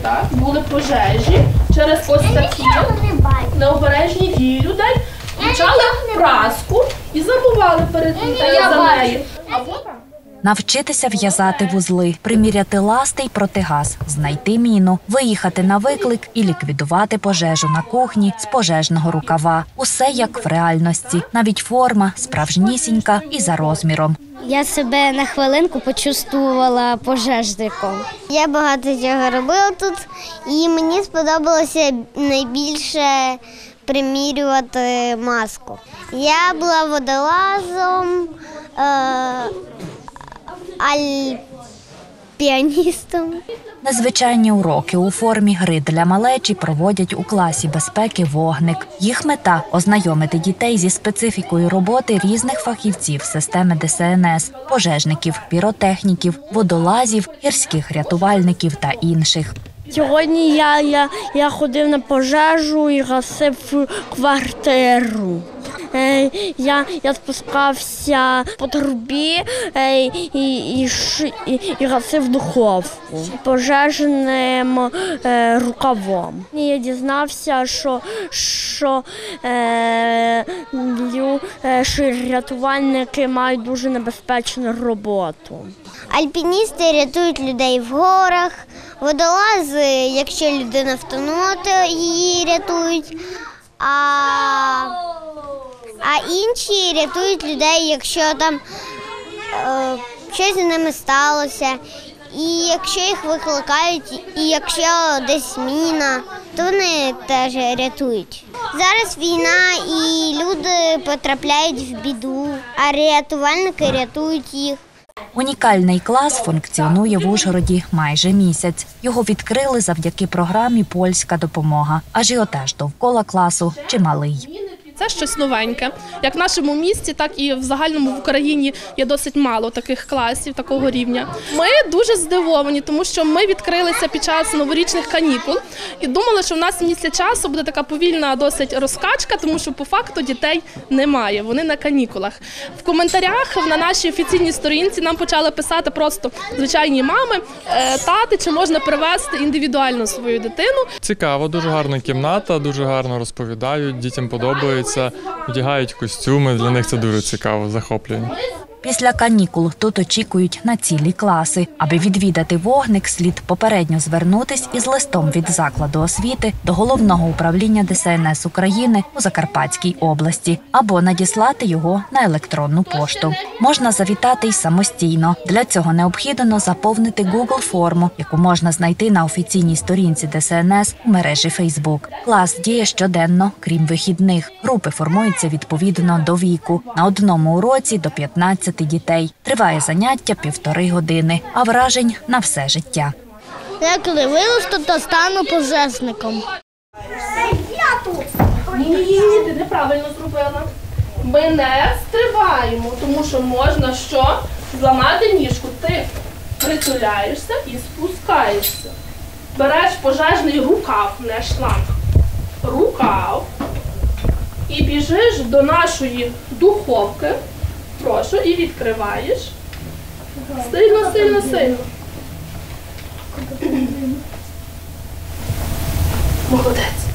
так, були пожежі через ось такі необережні дії людей, включали праску і забували перед за нею. Навчитися в'язати вузли, приміряти ласти й протигаз, знайти міну, виїхати на виклик і ліквідувати пожежу на кухні з пожежного рукава. Усе як в реальності, навіть форма справжнісінька і за розміром. Я себе на хвилинку почувствувала пожежником. Я багато чого робила тут, і мені сподобалося найбільше примірювати маску. Я була водолазом, альпіаністом. Незвичайні уроки у формі гри для малечі проводять у класі безпеки «Вогник». Їх мета – ознайомити дітей зі специфікою роботи різних фахівців системи ДСНС – пожежників, піротехніків, водолазів, гірських рятувальників та інших. Сьогодні я ходив на пожежу і гасив квартиру. Я спускався по трубі і гасив духовку пожежним рукавом. Я дізнався, що рятувальники мають дуже небезпечну роботу. Альпіністи рятують людей в горах, водолази, якщо людина втонула, то її рятують, а інші рятують людей, якщо там щось з ними сталося, і якщо їх викликають, і якщо десь міна, то вони теж рятують. Зараз війна і люди потрапляють в біду, а рятувальники рятують їх. Унікальний клас функціонує в Ужгороді майже місяць. Його відкрили завдяки програмі «Польська допомога». Ажіотаж довкола класу чималий. Це щось новеньке. Як в нашому місті, так і в загальному в Україні є досить мало таких класів, такого рівня. Ми дуже здивовані, тому що ми відкрилися під час новорічних канікул і думали, що в нас місяць часу буде така повільна досить розкачка, тому що по факту дітей немає, вони на канікулах. В коментарях на нашій офіційній сторінці нам почали писати просто звичайні мами, тати, чи можна привезти індивідуально свою дитину. Цікаво, дуже гарна кімната, дуже гарно розповідають, дітям подобається. Вдягають костюми, для них це дуже цікаво, захоплює. Після канікул тут очікують на цілі класи. Аби відвідати «Вогник», слід попередньо звернутись із листом від закладу освіти до Головного управління ДСНС України у Закарпатській області або надіслати його на електронну пошту. Можна завітати й самостійно. Для цього необхідно заповнити Google-форму, яку можна знайти на офіційній сторінці ДСНС у мережі Facebook. Клас діє щоденно, крім вихідних. Групи формуються відповідно до віку. На одному уроці до 15 дітей. Триває заняття 1,5 години, а вражень на все життя. Я коли виросту, то стану пожежником. Ні, ти неправильно зробила. Ми не стрибаємо, тому що можна що? Зламати ніжку. Ти притуляєшся і спускаєшся. Береш пожежний рукав, не шланг. Рукав. І біжиш до нашої духовки. Прошу, і відкриваєш. Сильно, сильно, сильно. Молодець.